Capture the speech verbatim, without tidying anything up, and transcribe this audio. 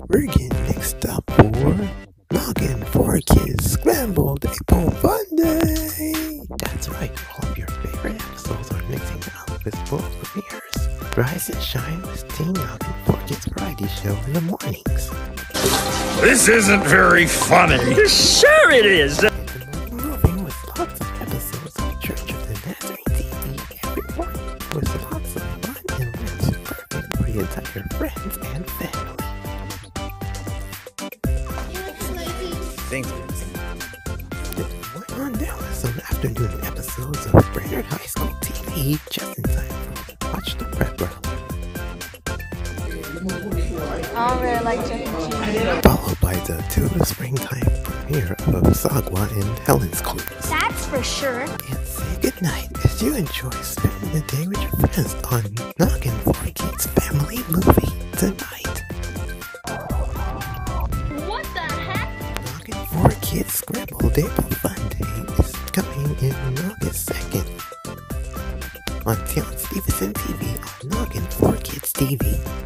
We're getting mixed up for Noggin four Kids Scrambled April Fun Day! That's right, all of your favorite episodes are mixing up with full premieres. Rise and shine with Teen Noggin four Kids variety show in the mornings. This isn't very funny. Sure it is! Moving with lots of episodes of Church of the Nazarene T V every morning with lots of fun and laughs perfect for your entire friends and family. Thanks. Went on down with some afternoon episodes of Brainerd High School T V just in time for watch the prep run. I really like Chuck E. Cheese. Followed by the two springtime premiere of Sagwa and Helen's Clues. That's for sure. And say goodnight as you enjoy spending the day with your friends on Noggin four Kids Family Movie tonight. What the heck? Noggin four Kids Scrambled April Fun Day is coming in August second on Stevenson T V on Noggin four Kids T V.